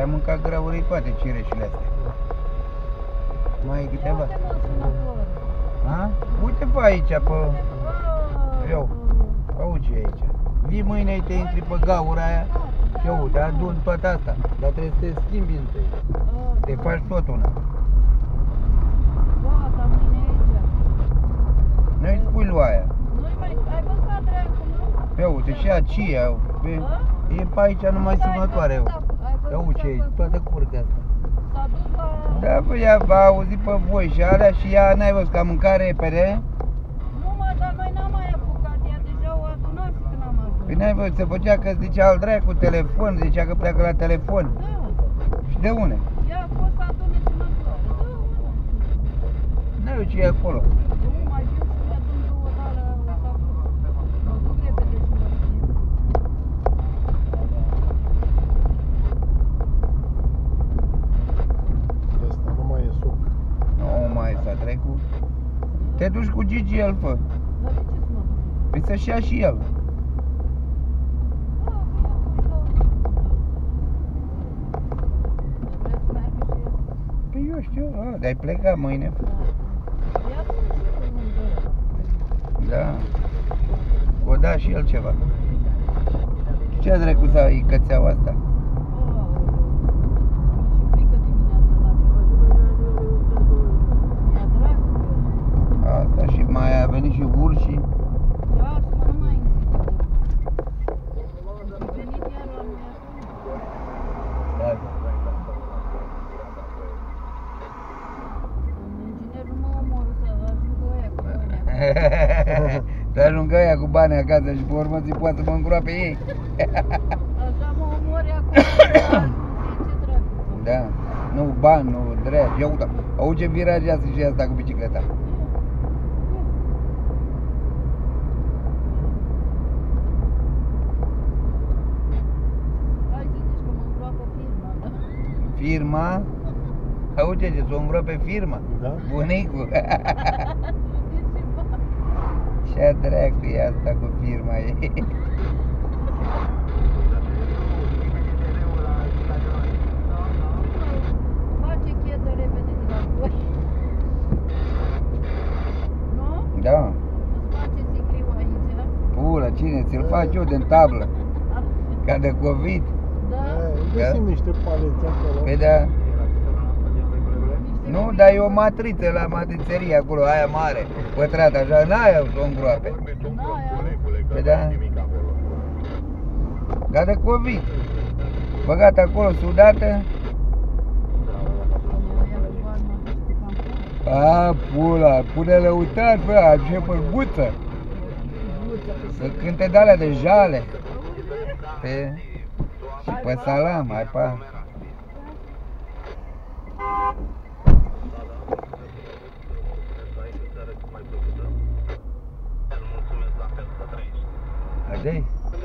ai mâncat graurii toate cireșele astea. Mai e câteva? Ha? Uite pe aici, pe... Eu. Auzi ce e aici. Vii mâine, te intri pe gaura aia și eu, te adun toată asta. Dar trebuie să te schimbi întâi. Te faci tot una. Gata, mâine e aici. Nu-i spui lui aia. Nu-i mai... Ai văzut la dracu, nu? Ia uite, și aceea. E pe aici numai sunătoare. Ia uite ce e, toată curtea asta. S-a dus la... Da, bă, ea va auzi pe voi și alea și ea n-ai văzut că a mâncat repede? Nu mă, dar noi n-am mai apucat, ea deja o adunat și când am ajuns. Păi n-ai văzut, se făcea că zicea al dracu telefon, zicea că pleacă la telefon. Da. Și de unde? Ea a fost să adune sunătoare. Da, mă. N-ai ce e acolo. Nu, mai vin și mi-adun două de alea la salut. Mă duc repede și mă schimb. Asta nu mai e suc. Nu mai s-a trecut. Te duci cu Gigi, el fă. Dar de ce să mă duc? Păi să-și ia și el. Vrea să meargă și el. Păi eu știu, dar ai plecat mâine. Ia tu și unde. Da. O da și el ceva. Ce a trecut să ai cățeaua asta? Și frică dimineața dacă... Ia dracu. Asta și mai a venit și urșii. Da, să mă nu mai inzică. A venit iar la noi acum. Da. Inginer nu mă omoră să ajungă ăia cu banii. Să ajungă ăia cu bani acasă și pe urmă zi poate să mă îngroape ei. Așa mă omori acum. Ce dracu. Da. Nu bani, nu drept. Ia uite, auzi ce virajează și asta cu bicicleta. Hai să zici că mă îngroapă firma, da? Firma? Auzi ce, s-o îngroape firma? Da? Bunicul. Ce dracu e asta cu firma ei? Face chetă repede de la voi. Nu? Da. Îți face sicriu aici? Pula, cine? Ți-l fac eu din tablă. Ca de COVID. Da? Găsim niște paleți acolo. Păi da. Nu, dar e o matriță la matrițerie acolo, aia mare, pătrată, așa, n-aia s-o îngroape. Păi da. Ca de COVID. Băgat acolo, sudată. A, pula, pune lăutat, bă, ce pălbuță. Să cânte de-alea de jale. Pe... Și pe salam, hai pa. Haidei?